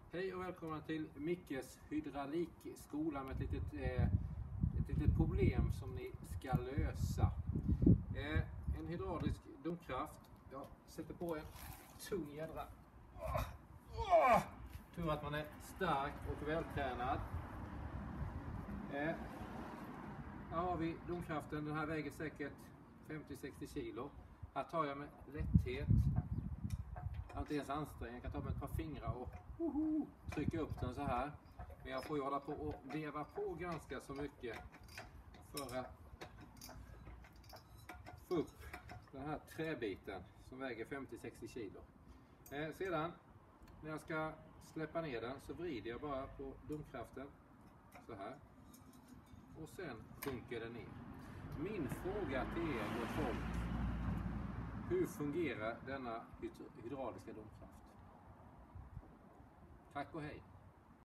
Hej och välkomna till Mickes hydraulikskola med ett litet problem som ni ska lösa. En hydraulisk domkraft. Jag sätter på en tung jädra. Tur att man är stark och vältränad. Här har vi domkraften. Den här väger säkert 50-60 kilo. Här tar jag med lätthet. Jag har inte ens ansträngt. Jag kan ta med ett par fingrar och trycka upp den så här. Men jag får ju hålla på och veva på ganska så mycket för att få upp den här träbiten som väger 50-60 kilo. Sedan när jag ska släppa ner den så vrider jag bara på domkraften så här. Och sen sjunker den ner. Min fråga till er gott folk. Hur fungerar denna hydrauliska domkraft? Tack och hej!